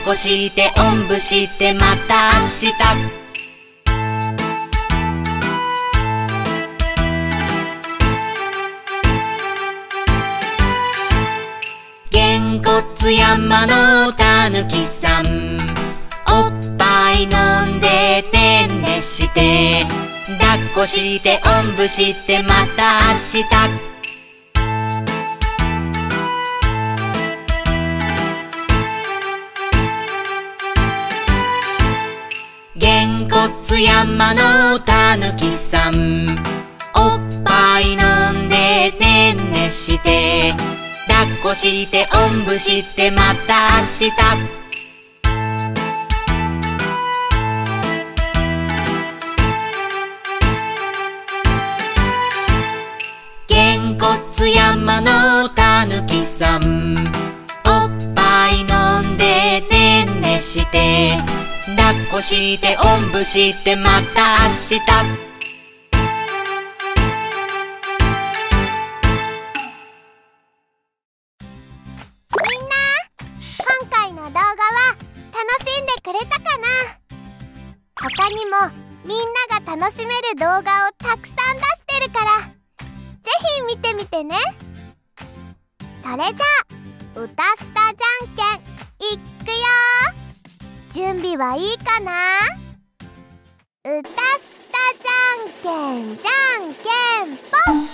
っこしておんぶしてまた明日。げんこつ山のたぬきさん、おっぱい飲んでてんねして、抱っこしておんぶしてまた明日。げんこつ山のたぬきさん、おっぱい飲んでてんねして、抱っこしておんぶしてまた明日。げんこつ山のたぬきさん、おっぱい飲んでてんねして、抱っこしておんぶしてまた明日。 みんな、今回の動画は楽しんでくれたかな？他にもみんなが楽しめる動画をたくさん出してるから、ぜひ見てみてね。それじゃあ、歌スタじゃんけんいくよ。準備はいいかな？歌スタじゃんけんじゃんけんぽん。